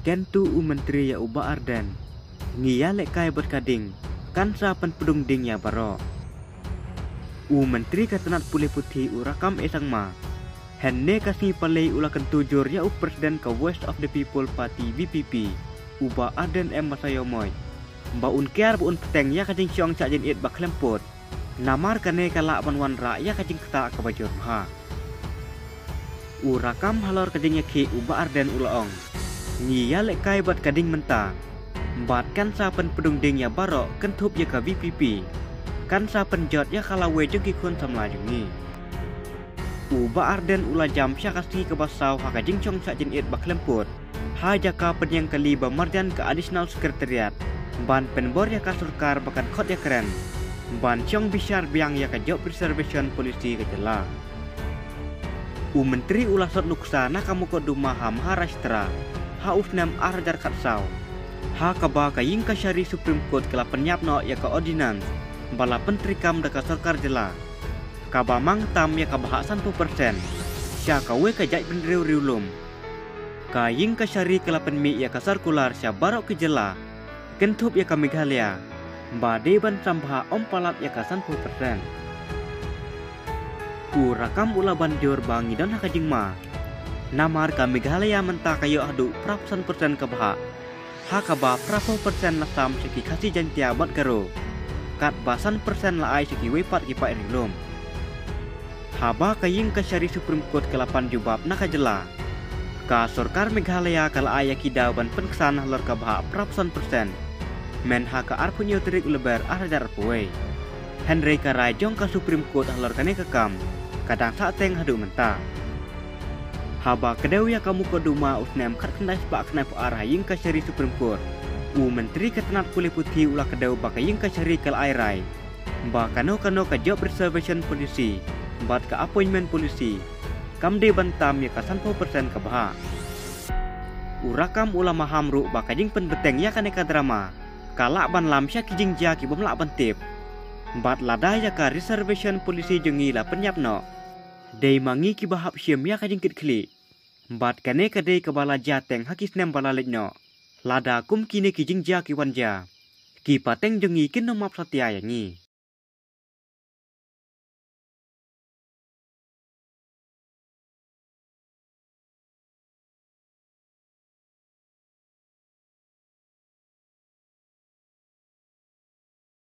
kentu menteri ya uba arden ngia lekai berkading kan sapan pedung ding ya baro menteri katanat pulih putih urakam esang ma henne kasih palai ula kentujur ya presiden ka Voice of the People Party VPP uba arden masayomoy ba unkiar bu peteng ya kajing siong cak jen it ba klempot namar kane kala banwan ra ya kajing kata ka bajur ha urakam halor kajing yaki uba arden ulaong ngia lekai bat kading menta bat kan sapan pedung ding ya baro kentup ya ka VPP kan sapan jot ya kalawe jengki kun samla jengi uba arden ula jam syakasi ke basau ha kajing chong sak jen it ba klempot ha jaka penyang kali ba marjan ke additional sekretariat ban penbor ya ka surkar bakan khot ya keren ban chong bishar biang ya ka job preservation polisi ke jela menteri ula sot nuksa na kamu ko duma ha Maharashtra ha usnam arjar katsau ha kaba ka ying ka syari Supreme Court kala penyap no ya ka ordinance bala pentri kam da ka sarkar jela kaba mang tam ya ka bahak 100% sya ka we ka jai pendriu riulum ka ying ka syari kala penmi ya ka sarkular sya barok ke jela kentup ya ka Meghalaya ba deban sambha ompalat ya ka 100% rakam ula banjur bangi dan ha kajing ma namar ka Meghalaya menta kayo adu prap 100% ka baha ha ka ba prapo persen lasam seki kasi jantia bat karo kat basan persen la ai seki wepat ki pa rilum ha ba ka ying ka syari Supreme Court kelapan jubab na ka jela ka sarkar Meghalaya kala ai ki dawan penksan lor ka baha prap 100% men ha ka arpunyo trik lebar arjar puai Henry Karai jong ka Supreme Court lor kane kekam kadang sak teng hadu menta haba kedau ya kamu ko duma usnem kat kendai sepak kenai arah ying ka syari Supreme Court menteri ketenat pulih putih ulah kedau baka ying ka syari kal airai ba kano ka job reservation polisi bat ka appointment polisi kam de bantam ya ka 100% ka baha urakam ulama hamru baka jing pen beteng ya kane ka drama kalak ban lam sya kijing ja ki bom lak ban tip bat lada ya ka reservation polisi jengi la penyap no dei mangi ki bahap syem ya ka jingkit kli bat kane kadei ke bala jateng hakis nem bala lekno lada kum kini ki jingja ki wanja ki pateng jengi kin no map satya yangi